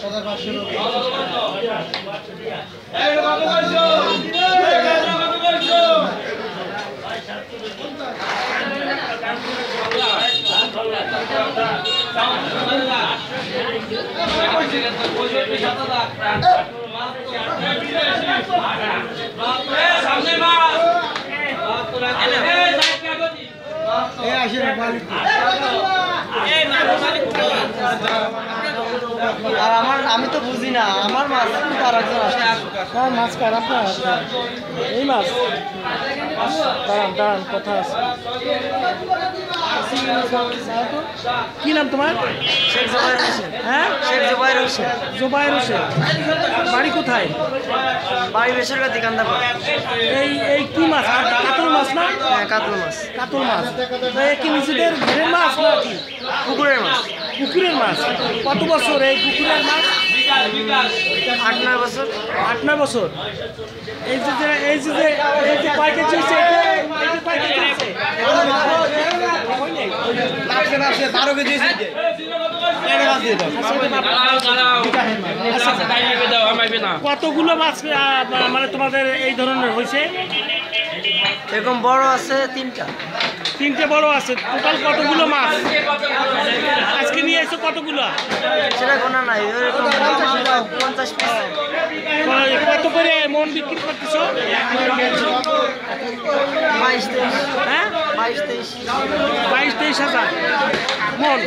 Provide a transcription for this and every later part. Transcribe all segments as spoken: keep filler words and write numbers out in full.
আর আমার আমি তো বুঝি না আমার মাছ আর একজন আসে কার মাছ কার আপনার এই মাছ দাঁড়ান দাঁড়ান কথা আছে কি নাম তোমার? শেখ জোবায়ের হোসেন। হ্যাঁ শেখ জোবায়ের হোসেন। জোবায়ের হোসেন। বাড়ি কোথায়? বাড়ি বেসরকারি দিকান্দারপাড়। এই এই কি মাছ? কাতল মাছ না? হ্যাঁ কাতল মাছ। কাতল মাছ এই কি নিজেদের ঘরের মাছ না কি? পুকুরের মাছ। পুকুরের মাছ। কত বছর এই পুকুরের মাছ? আট নয় বছর। আট নয় বছর। এই যে এই যে এই যে কয় কেজি হয়েছে? এই যে কয় কেজি হয়েছে? বারো কেজি হয়েছে। কতগুলো মাছ মানে তোমাদের এই ধরনের হয়েছে? এরকম বড় আছে তিনটা। তিনটে বড় আছে। টোটাল কতগুলো মাছ আজকে নিয়ে এসো? কতগুলো সেটা গোনা নাই। পঞ্চাশ পিস। কত করে মন বিক্রি করতেছো? বাইশ তেইশ। হ্যাঁ বাইশ তেইশ। বাইশ তেইশ হাজার মন।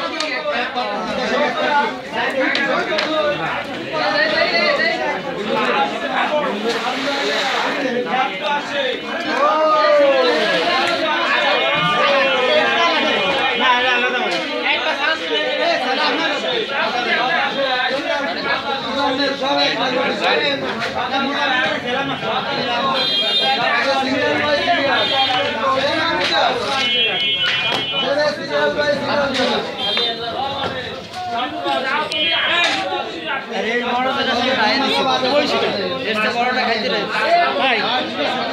এই বড় যেটা খাই দিছি। বড়টা খাইতে রে। ভাই